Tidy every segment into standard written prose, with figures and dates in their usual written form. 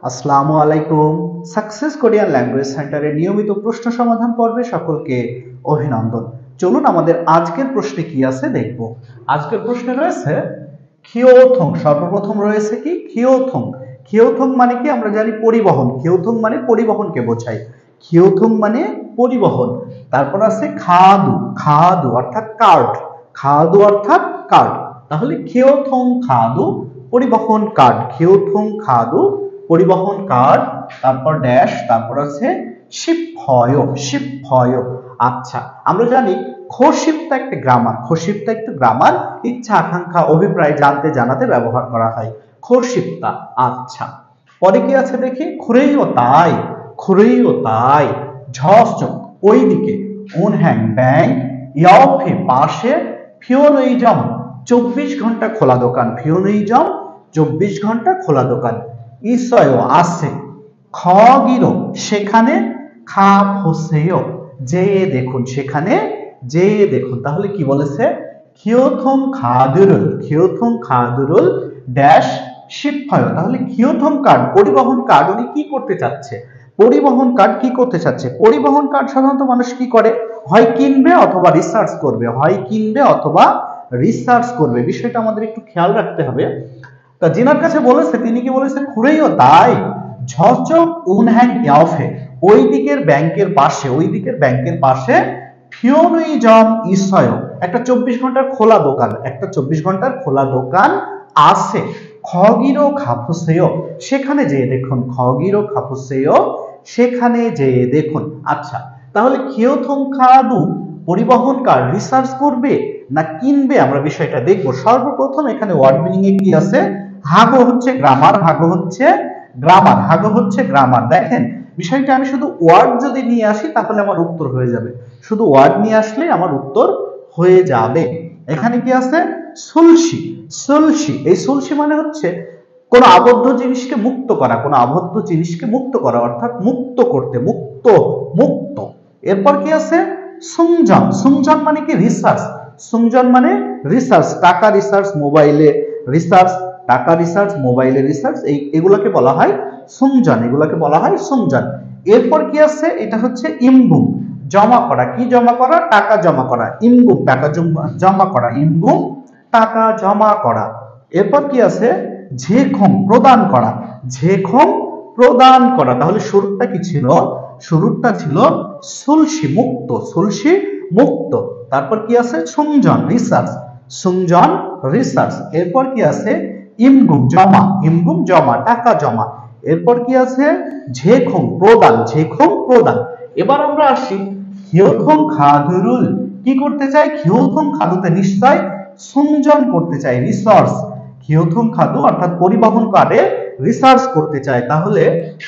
আসসালামু আলাইকুম। Success Korean language সেন্টারের নিয়মিত প্রশ্ন সমাধান পর্বে সকলকে অভিনন্দন। চলুন আমাদের আজকের প্রশ্নে কি আছে দেখব। আজকের প্রশ্নে রয়েছে খিওথং। সর্বপ্রথম রয়েছে কি খিওথং। খিওথং মানে কি আমরা জানি পরিবহন। খিওথং মানে পরিবহনকে বোঝায়। খিওথং মানে পরিবহন। তারপর আছে খাদু। খাদু অর্থাৎ কার্ড। খাদু অর্থাৎ কার্ড। তাহলে খিওথং খাদু পরিবহন কার্ড। খিওথং খাদু পরিবহন কার্ড। তারপর ড্যাশ, তারপর আছে শিপফয়। শিপফয়। আচ্ছা, আমরা জানি খোশিপ্তা একটা গ্রামার। খোশিপ্তা একটা গ্রামার ইচ্ছা আকাঙ্ক্ষা অভিপ্রায় জানতে জানাতে ব্যবহার করা হয় খোশিপ্তা। আচ্ছা, পরে কি আছে দেখি খুরেইও তাই। খুরেইও তাই ঝসচক ওইদিকে উনহ্যাং ব্যাংক ইয়াওফে পাশে ফিওনইজম 24 ঘন্টা খোলা দোকান। ফিওনইজম 24 ঘন্টা খোলা দোকান। ইসয় আছে খগিরো সেখানে খা ফোসেয় যেয়ে দেখুন। সেখানে যেয়ে দেখুন। তাহলে কি বলেছে খিওথং খাদুরুল। খিওথং খাদুরুল ড্যাশ শিপফয়। তাহলে খিওথং কার্ড পরিবহন কার্ড উনি কি করতে চাচ্ছে? পরিবহন কার্ড কি করতে চাচ্ছে? পরিবহন কার্ড সাধারণত মানুষ কি করে? হয় কিনবে অথবা রিসার্চ করবে। হয় কিনবে অথবা রিসার্চ করবে। বিষয়টা আমাদের একটু খেয়াল রাখতে হবে। তা যিনার কাছে বলেছে তিনি কি বলেছে খুঁড়েইও তাই ঝচক উনহ্যাং ইয়াওফে ওই দিকের ব্যাংকের পাশে। ওই দিকের ব্যাংকের পাশে ফিওনুইজম ইসয় একটা 24 ঘন্টার খোলা দোকান। একটা 24 ঘন্টার খোলা দোকান আছে। খগিরো খাফুসেয় সেখানে যেয়ে দেখুন। খগিরো খাফুসেয় সেখানে যেয়ে দেখুন। আচ্ছা, তাহলে খিওথং খাদু পরিবহন কার রিসার্চ করবে না কিনবে আমরা বিষয়টা দেখব। সর্বপ্রথম এখানে ওয়ার্ড মিনিং এ কি আছে? হাগো হচ্ছে গ্রামার। হাগো হচ্ছে গ্রামার। হাগো হচ্ছে গ্রামার। দেখেন বিষয়টা আমি শুধু ওয়ার্ড যদি নিয়ে আসি তাহলে আমার উত্তর হয়ে যাবে। শুধু ওয়ার্ড নিয়ে আসলে আমার উত্তর হয়ে যাবে। এখানে কি আছে? সুলসি। সুলসি, এই সুলসি মানে হচ্ছে কোন আবদ্ধ জিনিসকে মুক্ত করা। কোন আবদ্ধ জিনিসকে মুক্ত করা অর্থাৎ মুক্ত করতে। মুক্ত, মুক্ত। এরপর কি আছে? সুংজন। সুংজন মানে কি রিসার্চ। সুংজন মানে রিসার্চ। টাকা রিসার্চ, মোবাইলে রিসার্চ, টাকা রিসার্চ, মোবাইলে রিসার্চ, এগুলোকে বলা হয় সুংজন। এগুলোকে বলা হয় সুংজন। এরপর কি আছে? এটা হচ্ছে ইমবুম জমা করা। কি জমা করা? টাকা জমা করা। ইমবুম টাকা জমা করা। ইমবুম টাকা জমা করা। এরপর কি আছে? ঝেখং প্রদান করা। ঝেখং প্রদান করা। তাহলে শুরুটা কি ছিল? শুরুটা ছিল সুলসি মুক্ত। সুলসি মুক্ত। তারপর কি আছে? সুংজন রিসার্চ। সুংজন রিসার্চ। এরপর কি আছে? ইমগুম জমা। ইমগুম জমা, টাকা জমা। এরপর কি আছে? ঝেখং প্রদান। ঝেখং প্রদান। এবার আমরা আসি খিওথং খাদুরুল কি করতে চাই? খিওথং খাদুতে নিশ্চয় সুংজন করতে চাই, রিসার্চ। খিওথং খাদু অর্থাৎ পরিবহন কার্ডে রিসার্চ করতে চায়। তাহলে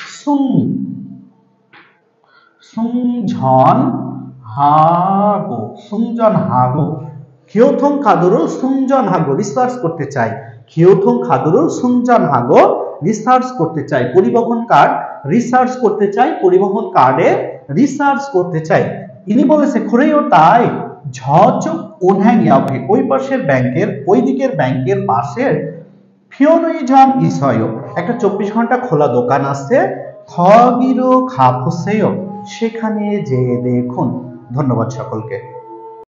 সুংঝন হাগো। সুংজন হাগো। খিওথং খাদুরুল সুংজন হাগো রিসার্চ করতে চাই। খিওথং খাদুরুল সুংজন হাগো রিসার্চ করতে চাই। পরিবহন কার্ড রিসার্চ করতে চাই। পরিবহন কার্ডে রিসার্চ করতে চাই। ইনি বলেছে খুরেইও তাই ঝচক উনহ্যাং ইয়াওফে ওই পাশের ব্যাংকের, ওই দিকের ব্যাংকের পাশের ফিওনুইজম ইসয় একটা 24 ঘন্টা খোলা দোকান আছে। খগিরো খাফুসেয় সেখানে যেয়ে দেখুন। ধন্যবাদ সকলকে।